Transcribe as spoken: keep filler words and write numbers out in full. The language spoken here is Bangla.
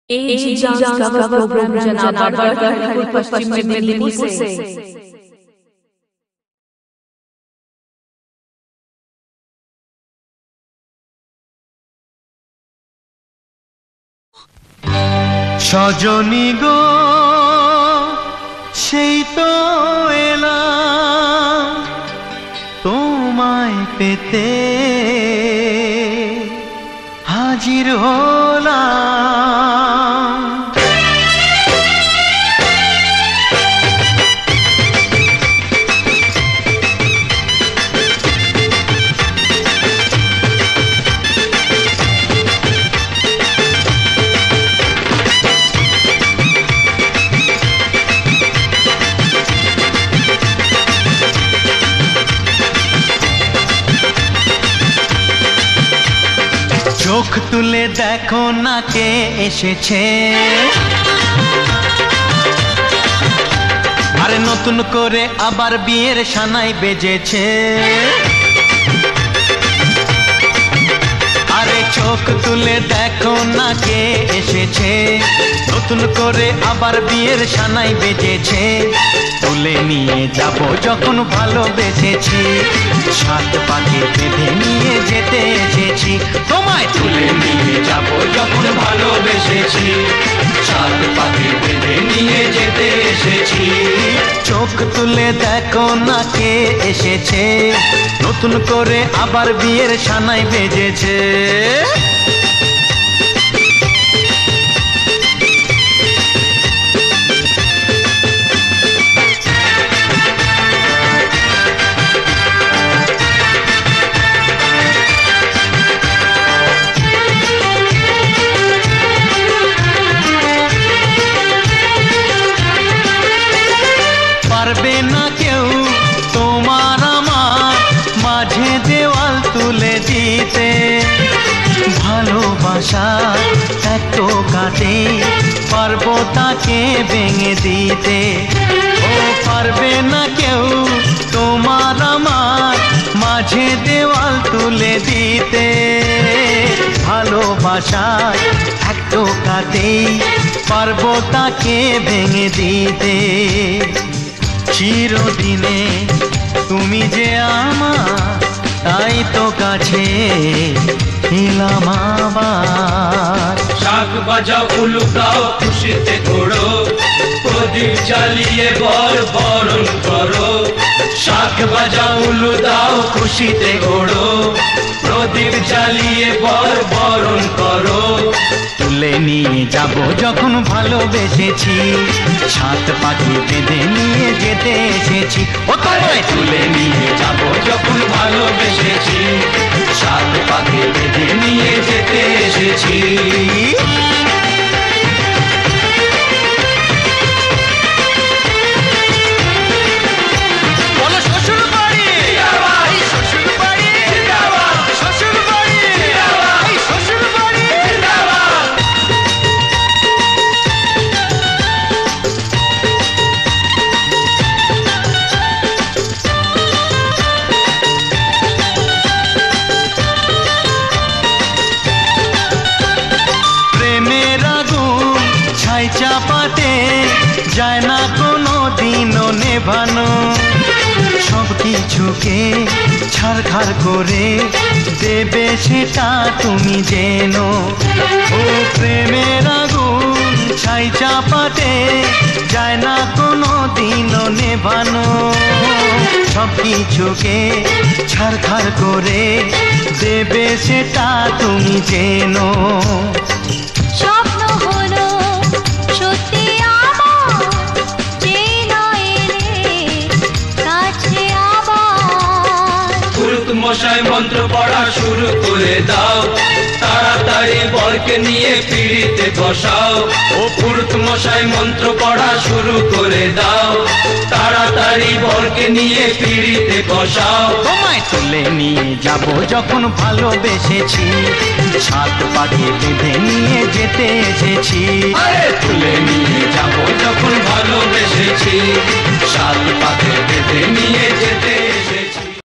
एजी जांच कवर प्रोग्राम जनाब पश्चिम मेदिनीपुर से। সজনী গো সেই তো এলাম তোমায় পেতে হাজির হলাম। চোখ তুলে দেখো না কে এসেছে, আরে নতুন করে আবার বিয়ের সানাই বেজেছে। আরে চোখ তুলে দেখো না কে এসেছে, নতুন করে আবার বিয়ের সানাই বেজেছে। তুলে নিয়ে যাব যখন ভালোবেসেছি, সাত পাকে বেঁধে নিয়ে যেতে এসেছি। তোমায় তুলে নিয়ে যাব যখন ভালোবেসেছি, সাত পাকে বেঁধে নিয়ে যেতে এসেছি। চোখ তুলে দেখো না কে এসেছে, নতুন করে আবার বিয়ের সানাই বেজেছে। পারবে না কেউ তোমার আমার মাঝে দেওয়াল তুলে দিতে, ভালোবাসা এত কাটে পারবো তাকে ভেঙে দিতে। ও পারবে না কেউ তোমার আমার মাঝে দেওয়াল তুলে দিতে, ভালোবাসা এত কাটে পারবো তাকে ভেঙে দিতে। চিরদিনে তুমি যে আমার, তাই তো কাছে এলাম আবার। শাক বাজাও উলুকাও খুশিতে ঘোড়ো, প্রদীপ জ্বালিয়ে বর বরণ করো। শাক বাজাও উলু দাও খুশিতে ঘোড়ো, প্রদীপ জ্বালিয়ে বর বরণ করো। তুলে নিয়ে যাব যখন ভালোবেসেছি, সাত পাখি বেঁধে নিয়ে যেতে এসেছি। ও তোমায় তুলে নিয়ে যাব যখন ভালোবেসেছি, সাত পাখি বেঁধে নিয়ে যেতে এসেছি। চাপাতে যায় না কোনো দিনও নেভানো, সব কিছুকে ছাড়খাড় করে দেবে সেটা তুমি জেনো। ও প্রেমের আগুন ছাই চাপাতে যায় না কোনো দিনও নেভানো, সব কিছুকে ছাড়খাড় করে দেবে সেটা তুমি জেনো। মশাই মন্ত্র পড়া শুরু করে দাও, তাড়াতাড়ি বরকে নিয়ে পিড়িতে বসাও। ও পুরুত মশাই মন্ত্র পড়া শুরু করে দাও, তাড়াতাড়ি বরকে নিয়ে পিড়িতে বসাও। তোমায় তুলে নিয়ে যাব যখন ভালোবেসেছি, সাত পাকে বেঁধে নিয়ে যেতে এসেছি। আরে তুলে নিয়ে যাব যখন ভালোবেসেছি, সাত পাকে বেঁধে নিয়ে যেতে এসেছি।